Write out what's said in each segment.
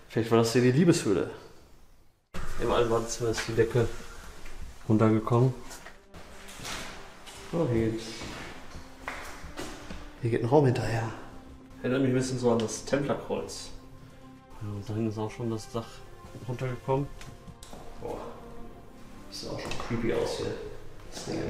Vielleicht war das hier die Liebeshöhle. Im alten Badezimmer ist die Decke runtergekommen. Oh, hier geht ein Raum hinterher. Erinnert mich ein bisschen so an das Templerkreuz. Ja, da hinten ist auch schon das Dach runtergekommen. Boah, das sieht auch schon creepy aus hier. Das Ding.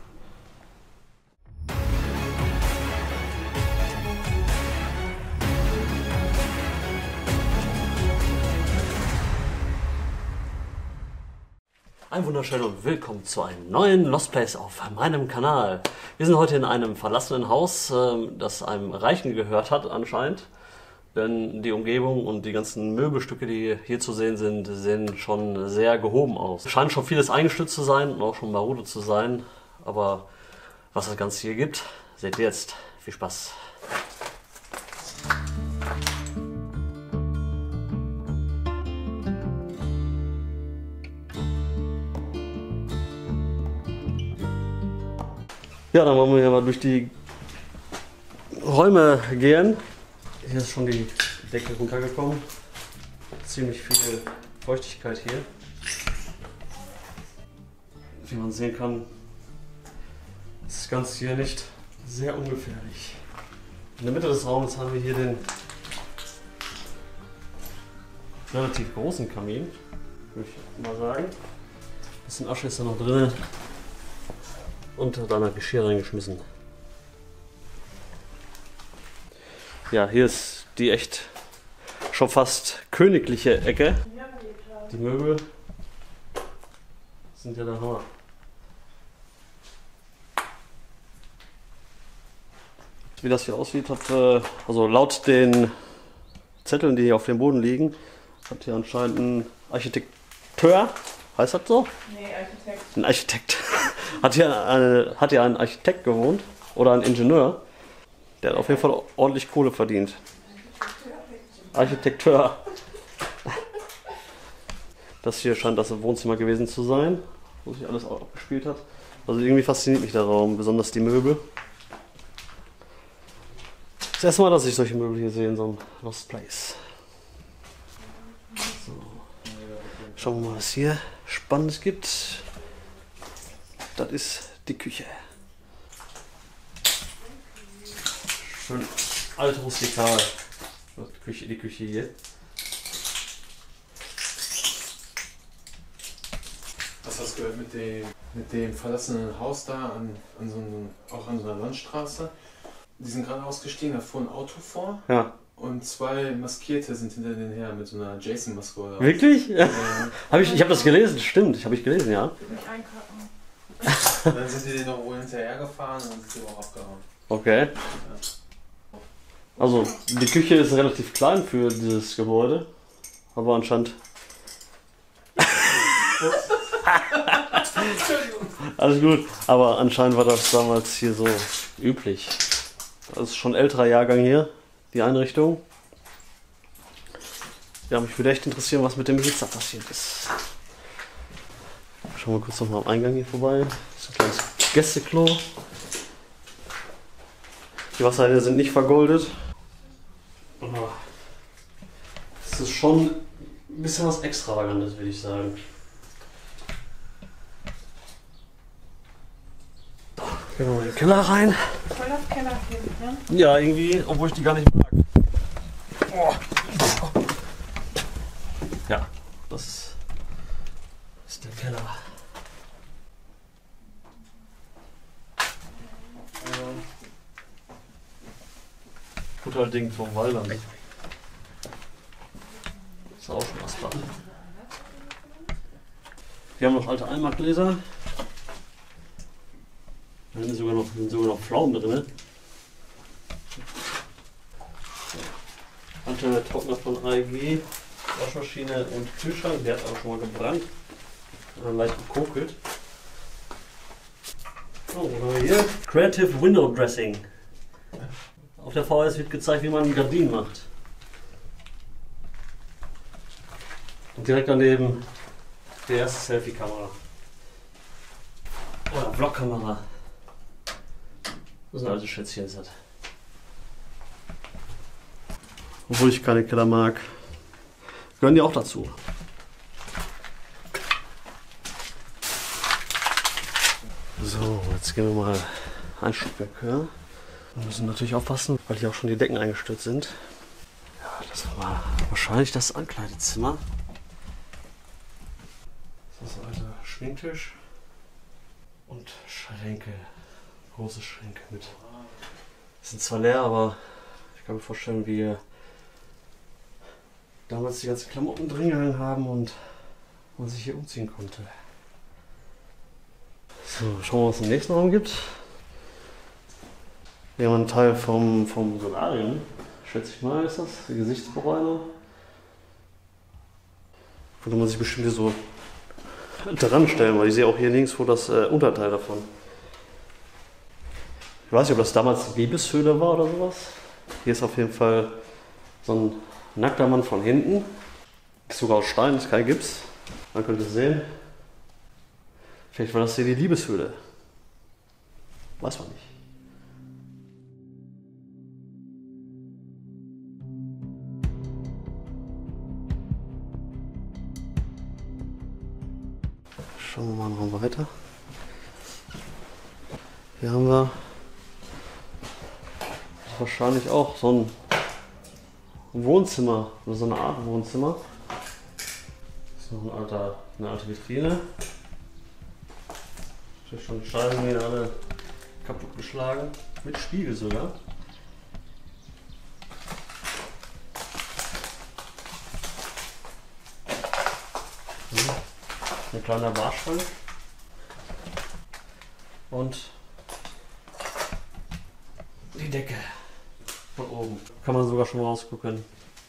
Ein wunderschönen und willkommen zu einem neuen Lost Place auf meinem Kanal. Wir sind heute in einem verlassenen Haus, das einem Reichen gehört hat anscheinend. Denn die Umgebung und die ganzen Möbelstücke, die hier zu sehen sind, sehen schon sehr gehoben aus. Es scheint schon vieles eingestürzt zu sein und auch schon marode zu sein. Aber was das Ganze hier gibt, seht ihr jetzt. Viel Spaß! Ja, dann wollen wir hier mal durch die Räume gehen. Hier ist schon die Decke runtergekommen. Ziemlich viel Feuchtigkeit hier. Wie man sehen kann, ist das Ganze hier nicht sehr ungefährlich. In der Mitte des Raumes haben wir hier den relativ großen Kamin, würde ich mal sagen. Ein bisschen Asche ist da noch drin. Und dann ein Geschirr reingeschmissen. Ja, hier ist die echt schon fast königliche Ecke. Die Möbel sind ja der Hammer. Wie das hier aussieht, also laut den Zetteln, die hier auf dem Boden liegen, hat hier anscheinend ein Architekteur, heißt das so? Nee, Architekt. Ein Architekt. Hat hier ein Architekt gewohnt oder ein Ingenieur. Der hat auf jeden Fall ordentlich Kohle verdient. Architekteur. Das hier scheint das Wohnzimmer gewesen zu sein, wo sich alles auch abgespielt hat. Also irgendwie fasziniert mich der Raum, besonders die Möbel. Das erste Mal, dass ich solche Möbel hier sehe in so einem Lost Place. So. Schauen wir mal, was es hier Spannendes gibt. Das ist die Küche. Schön alt rustikal. Die Küche hier. Hast du das gehört mit dem verlassenen Haus da auch an so einer Landstraße? Die sind gerade ausgestiegen, da fuhr ein Auto vor. Ja. Und zwei Maskierte sind hinter denen her mit so einer Jason-Maske. Wirklich? Ja. Ich habe das gelesen, stimmt. Habe ich gelesen, ja. Nicht einkacken. Dann sind die denen noch wohl hinterher gefahren und dann sind die auch abgehauen. Okay. Ja. Also, die Küche ist relativ klein für dieses Gebäude. Aber anscheinend. Alles gut. Aber anscheinend war das damals hier so üblich. Das ist schon ein älterer Jahrgang hier, die Einrichtung. Ja, mich würde echt interessieren, was mit dem Besitzer passiert ist. Schauen wir kurz noch mal am Eingang hier vorbei. Das ist ein kleines Gästeklo. Die Wasserhähne sind nicht vergoldet. Das ist schon ein bisschen was Extravagantes, würde ich sagen. Gehen wir mal in den Keller rein. Voll das Kellerkind, ne? Ja, irgendwie, obwohl ich die gar nicht mag. Oh. Ja, das ist der Keller. Guter Ding vom Waldland. Ist auch schon was da. Wir haben noch alte Einmachgläser. Da sind sogar noch Pflaumen drin. Alte Trockner von AEG, Waschmaschine und Kühlschrank. Der hat auch schon mal gebrannt. Leicht gekokelt. Oh, was haben wir hier? Creative Window Dressing. Auf der VHS wird gezeigt, wie man Gardinen macht. Und direkt daneben die erste Selfie-Kamera. Oder Vlog-Kamera. Das sind also Schätzchen. Obwohl ich keine Keller mag, gehören die auch dazu. So, jetzt gehen wir mal ein Stockwerk höher. Wir müssen natürlich aufpassen, weil hier auch schon die Decken eingestürzt sind. Ja, das war wahrscheinlich das Ankleidezimmer. Das ist ein alter Schminktisch und Schränke. Große Schränke mit. Sind zwar leer, aber ich kann mir vorstellen, wie wir damals die ganzen Klamotten drin gehangen haben und man sich hier umziehen konnte. So, schauen wir, was es im nächsten Raum gibt. Hier haben wir einen Teil vom Solarium, schätze ich mal, ist das. Die Gesichtsbereiner. Könnte man sich bestimmt hier so dran stellen, weil ich sehe auch hier nirgendwo das Unterteil davon. Ich weiß nicht, ob das damals die Liebeshöhle war oder sowas. Hier ist auf jeden Fall so ein nackter Mann von hinten. Ist sogar aus Stein, ist kein Gips. Man könnte es sehen. Vielleicht war das hier die Liebeshöhle. Weiß man nicht. Schauen wir mal noch weiter. Hier haben wir wahrscheinlich auch so ein Wohnzimmer, oder so eine Art Wohnzimmer. Das ist noch eine alte Vitrine. Natürlich schon die Scheiben wieder alle kaputt geschlagen. Mit Spiegel sogar. Ein kleiner Barschrank. Und die Decke von oben. Kann man sogar schon rausgucken.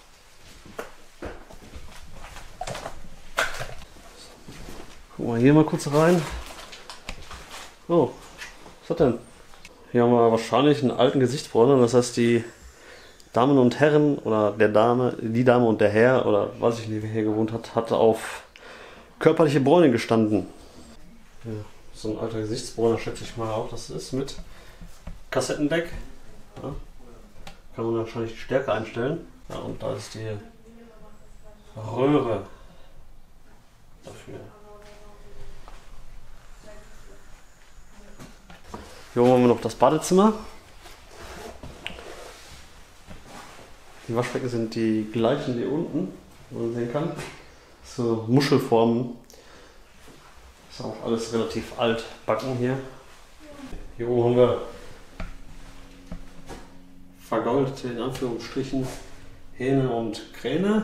Gucken wir hier mal kurz rein. Oh, was hat denn? Hier haben wir wahrscheinlich einen alten Gesichtsbräuner, das heißt die Damen und Herren oder die Dame und der Herr oder weiß ich nicht, wer hier gewohnt hat, hat auf körperliche Bräune gestanden. Ja, so ein alter Gesichtsbräuner schätze ich mal auch, das ist mit Kassettendeck. Ja, kann man wahrscheinlich die Stärke einstellen. Ja, und da ist die Röhre dafür. Hier oben haben wir noch das Badezimmer. Die Waschbecken sind die gleichen wie unten, wie man sehen kann. So Muschelformen. Ist auch alles relativ altbacken hier. Hier oben haben wir vergoldete, in Anführungsstrichen, Hähne und Kräne.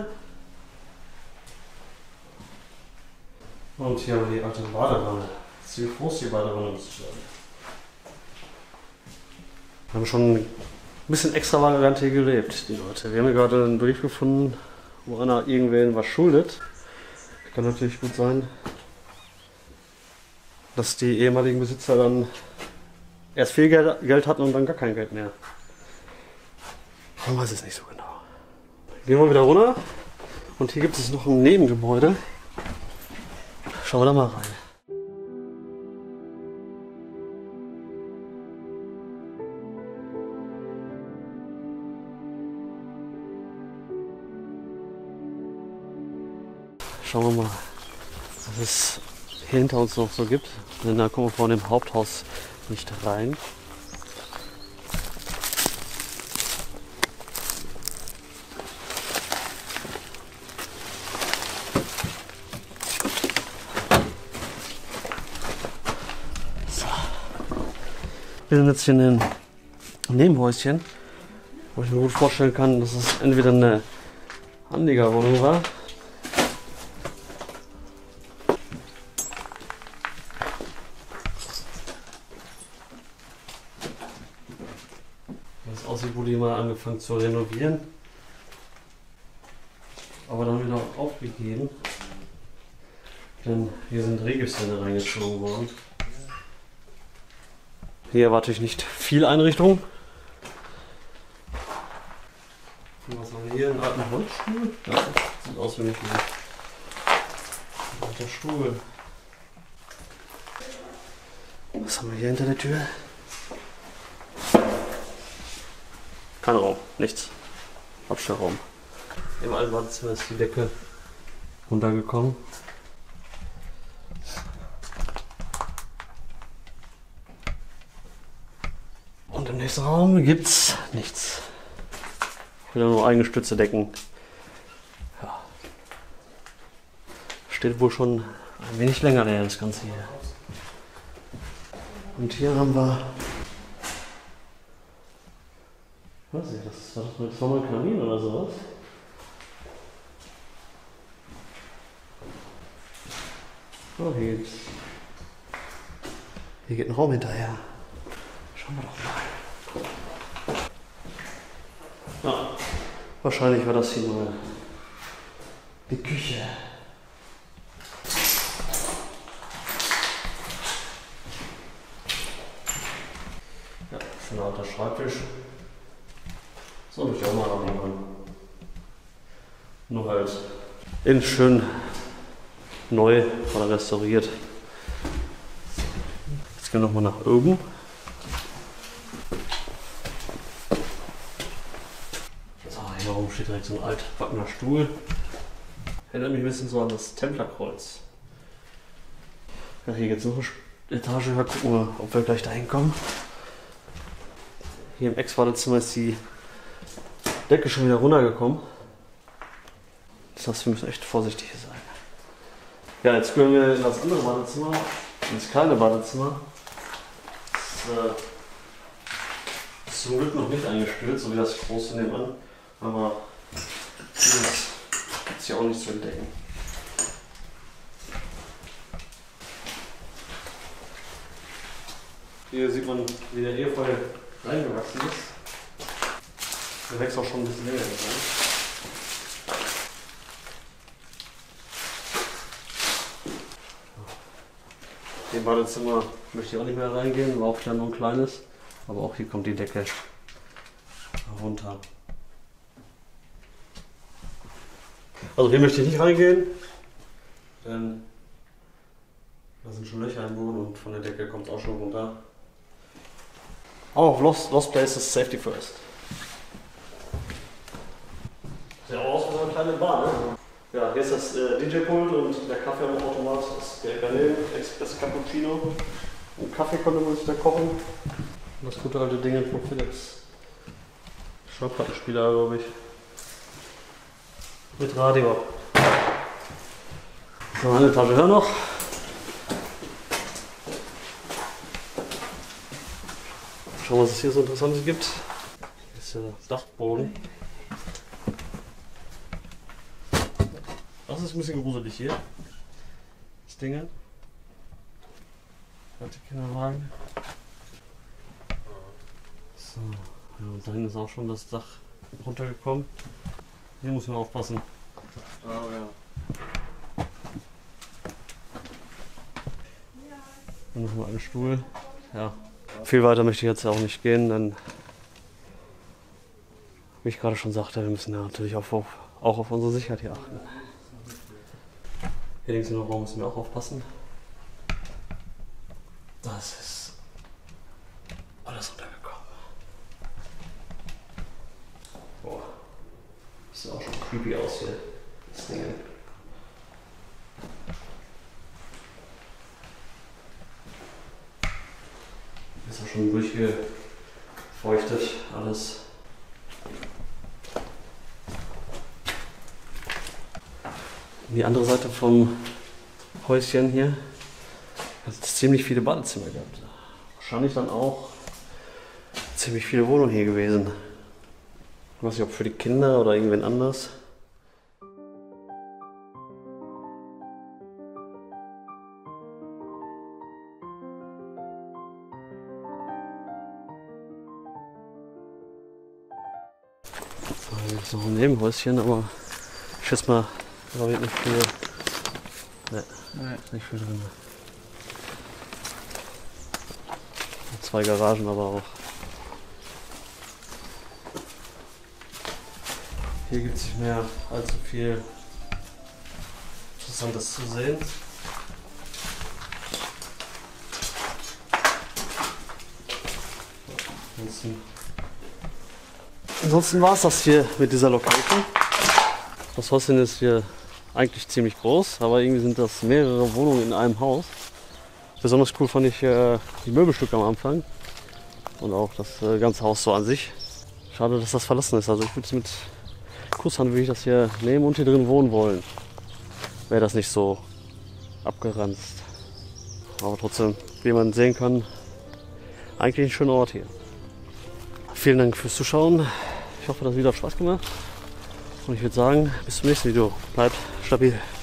Und hier haben wir die alte Badewanne. Ziemlich groß die Badewanne muss ich sagen. Wir haben schon ein bisschen extravagant hier gelebt, die Leute. Wir haben hier gerade einen Brief gefunden, wo einer irgendwen was schuldet. Kann natürlich gut sein, dass die ehemaligen Besitzer dann erst viel Geld hatten und dann gar kein Geld mehr. Man weiß es nicht so genau. Gehen wir wieder runter und hier gibt es noch ein Nebengebäude. Schauen wir da mal rein. Schauen wir mal, was es hier hinter uns noch so gibt. Denn da kommen wir vor dem Haupthaus nicht rein. So. Wir sind jetzt hier in einem Nebenhäuschen, wo ich mir gut vorstellen kann, dass es entweder eine Anliegerwohnung war. Das aussieht, wurde die mal angefangen zu renovieren, aber dann wieder aufgegeben, denn hier sind Regipswände reingezogen worden. Hier erwarte ich nicht viel Einrichtung. Und was haben wir hier? Einen alten Holzstuhl? Ja, sieht aus wie ein alter Stuhl. Was haben wir hier hinter der Tür? Kein Raum, nichts. Abstellraum. Im alten Badezimmer ist die Decke runtergekommen. Und im nächsten Raum gibt's nichts. Wieder nur eingestützte Decken. Ja. Steht wohl schon ein wenig länger leer, das Ganze hier. Und hier haben wir. Was ist das? War das mit nochmal ein Kamin oder sowas? Oh, hier geht ein Raum hinterher. Schauen wir doch mal. Ja, wahrscheinlich war das hier mal die Küche. Ja, schöner alter Schreibtisch. So möchte ich auch mal haben. Nur halt in schön neu oder restauriert. Jetzt gehen wir nochmal nach oben. So, hier oben steht direkt so ein altbackener Stuhl. Erinnert mich ein bisschen so an das Templerkreuz. Ja, hier geht es noch eine Etage höher. Gucken wir, ob wir gleich dahin kommen. Hier im Ex-Badezimmer ist die Decke schon wieder runtergekommen. Das heißt, wir müssen echt vorsichtig sein. Ja, jetzt gehen wir in das andere Badezimmer, in das kleine Badezimmer. Das ist zum Glück noch nicht eingestürzt, so wie das große nebenan. Aber hier ist ja auch nicht zu entdecken. Hier sieht man, wie der Efeu reingewachsen ist. Der wächst auch schon ein bisschen länger. In Badezimmer möchte ich auch nicht mehr reingehen, war auch wieder nur ein kleines. Aber auch hier kommt die Decke runter. Also hier möchte ich nicht reingehen, denn da sind schon Löcher im Boden und von der Decke kommt es auch schon runter. Aber auf Lost Places Safety First. Sieht ja auch aus wie so eine kleine Bar, ne? Ja, hier ist das DJ-Pult und der Kaffeeautomat, das Garnelen, Express Cappuccino. Und Kaffee konnte man sich da kochen. Und das gute alte Ding von Philips. Schallplattenspieler, glaube ich. Mit Radio. So, eine Etage höher noch. Schauen wir, was es hier so Interessantes gibt. Hier ist der Dachboden. Das ist ein bisschen gruselig hier. Das Ding. Alte Kinderwagen. So, ja, und da hinten ist auch schon das Dach runtergekommen. Hier muss man aufpassen. Oh ja. Dann noch mal einen Stuhl. Ja. Viel weiter möchte ich jetzt auch nicht gehen, denn wie ich gerade schon sagte, wir müssen ja natürlich auch auf unsere Sicherheit hier achten. Hier links im Raum müssen wir auch aufpassen. Das ist alles runtergekommen. Boah, das sieht auch schon creepy aus hier, das Ding. Ist auch schon durchgefeuchtet alles. Die andere Seite vom Häuschen hier hat es ziemlich viele Badezimmer gehabt. Wahrscheinlich dann auch ziemlich viele Wohnungen hier gewesen. Ich weiß nicht, ob für die Kinder oder irgendwen anders. So, hier ist noch ein Nebenhäuschen, aber ich schätze mal, da wird nicht viel. Ne, ist nicht viel drin. 2 Garagen aber auch. Hier gibt es nicht mehr allzu viel Interessantes zu sehen. Ansonsten war es das hier mit dieser Location. Das Häuschen ist hier eigentlich ziemlich groß, aber irgendwie sind das mehrere Wohnungen in einem Haus. Besonders cool fand ich die Möbelstücke am Anfang und auch das ganze Haus so an sich. Schade, dass das verlassen ist. Also ich würde es mit Kusshand würde ich das hier nehmen und hier drin wohnen wollen. Wäre das nicht so abgeranzt. Aber trotzdem, wie man sehen kann, eigentlich ein schöner Ort hier. Vielen Dank fürs Zuschauen. Ich hoffe, das Video hat Spaß gemacht. Und ich würde sagen, bis zum nächsten Video. Bleibt stabil.